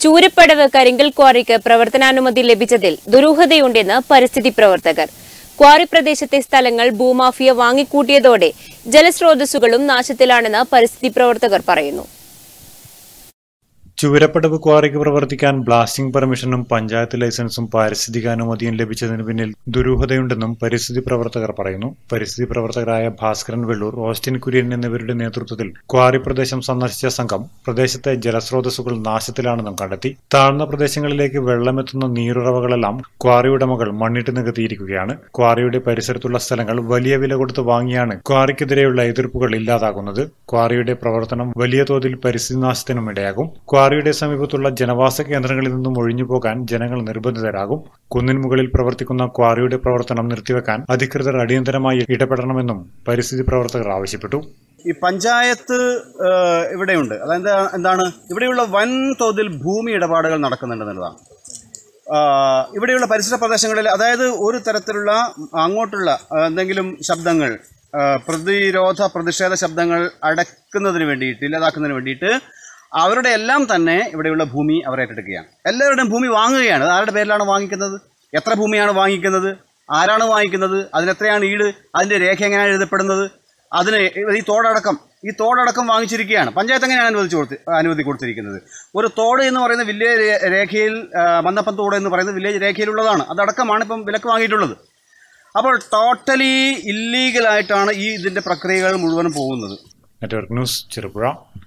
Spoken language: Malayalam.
ചൂരപ്പടവ് കരിങ്കൽ ക്വാറിക്ക് പ്രവർത്തനാനുമതി ലഭിച്ചതിൽ ദുരൂഹതയുണ്ടെന്ന് പരിസ്ഥിതി പ്രവർത്തകർ. ക്വാറി പ്രദേശത്തെ സ്ഥലങ്ങൾ ഭൂമാഫിയ വാങ്ങിക്കൂട്ടിയതോടെ ജലസ്രോതസ്സുകളും നാശത്തിലാണെന്ന് പരിസ്ഥിതി പ്രവർത്തകർ പറയുന്നു. ചൂരപ്പടവ് ക്വാറിക്ക് പ്രവർത്തിക്കാൻ ബ്ലാസ്റ്റിംഗ് പെർമിഷനും പഞ്ചായത്ത് ലൈസൻസും പാരിസ്ഥിതികാനുമതിയും ലഭിച്ചതിന് പിന്നിൽ ദുരൂഹതയുണ്ടെന്നും പരിസ്ഥിതി പ്രവർത്തകർ പറയുന്നു. പരിസ്ഥിതി പ്രവർത്തകരായ ഭാസ്കരൻ വെള്ളൂർ, ഓസ്റ്റിൻ കുര്യൻ എന്നിവരുടെ നേതൃത്വത്തിൽ ക്വാറി പ്രദേശം സന്ദർശിച്ച സംഘം പ്രദേശത്തെ ജലസ്രോതസ്സുകൾ നാശത്തിലാണെന്നും കണ്ടെത്തി. താഴ്ന്ന പ്രദേശങ്ങളിലേക്ക് വെള്ളമെത്തുന്ന നീരുറവകളെല്ലാം ക്വാറി ഉടമകൾ മണ്ണിട്ട് നികത്തിയിരിക്കുകയാണ്. ക്വാറിയുടെ പരിസരത്തുള്ള സ്ഥലങ്ങൾ വലിയ വില കൊടുത്ത് വാങ്ങിയാണ് ക്വാറിക്കെതിരെയുള്ള എതിർപ്പുകൾ ഇല്ലാതാകുന്നത്. ക്വാറിയുടെ പ്രവർത്തനം വലിയ തോതിൽ പരിസ്ഥിതി നാശത്തിനും ഇടയാകും. ക്വാറിയുടെ സമീപത്തുള്ള ജനവാസ കേന്ദ്രങ്ങളിൽ നിന്നും ഒഴിഞ്ഞുപോകാൻ ജനങ്ങൾ നിർബന്ധിതരാകും. കുന്നിൻ മുകളിൽ പ്രവർത്തിക്കുന്ന ക്വാറിയുടെ പ്രവർത്തനം നിർത്തിവെക്കാൻ അധികൃതർ അടിയന്തരമായി ഇടപെടണമെന്നും പരിസ്ഥിതി പ്രവർത്തകർ ആവശ്യപ്പെട്ടു. ഈ പഞ്ചായത്ത് ഇവിടെയുണ്ട്. അതായത് എന്താണ്, ഇവിടെയുള്ള വൻതോതിൽ ഭൂമി ഇടപാടുകൾ നടക്കുന്നുണ്ടെന്നുള്ളതാണ്. ഇവിടെയുള്ള പരിസര പ്രദേശങ്ങളിൽ, അതായത് ഒരു തരത്തിലുള്ള അങ്ങോട്ടുള്ള എന്തെങ്കിലും ശബ്ദങ്ങൾ, പ്രതിഷേധ ശബ്ദങ്ങൾ അടക്കുന്നതിന് വേണ്ടിയിട്ട്, ഇല്ലാതാക്കുന്നതിന് വേണ്ടിയിട്ട് അവരുടെ എല്ലാം തന്നെ ഇവിടെയുള്ള ഭൂമി അവർ ഏറ്റെടുക്കുകയാണ്. എല്ലാവരുടെയും ഭൂമി വാങ്ങുകയാണ്. അത് ആരുടെ പേരിലാണ് വാങ്ങിക്കുന്നത്, എത്ര ഭൂമിയാണ് വാങ്ങിക്കുന്നത്, ആരാണ് വാങ്ങിക്കുന്നത്, അതിനെത്രയാണ് ഈട്, അതിൻ്റെ രേഖ എങ്ങനെയാണ് എഴുതപ്പെടുന്നത്, അതിന് ഈ തോടടക്കം വാങ്ങിച്ചിരിക്കുകയാണ്. പഞ്ചായത്ത് എങ്ങനെയാണ് അനുമതി കൊടുത്തിരിക്കുന്നത്? ഒരു തോട് എന്ന് പറയുന്ന വില്ലേജ് രേഖയിൽ, മന്നപ്പൻ തോട് എന്ന് പറയുന്നത് വില്ലേജ് രേഖയിലുള്ളതാണ്. അതടക്കമാണ് ഇപ്പം വിലക്ക് വാങ്ങിയിട്ടുള്ളത്. അപ്പോൾ ടോട്ടലി ഇല്ലീഗലായിട്ടാണ് ഇതിൻ്റെ പ്രക്രിയകൾ മുഴുവനും പോകുന്നത്. Network news, Cherupuzha.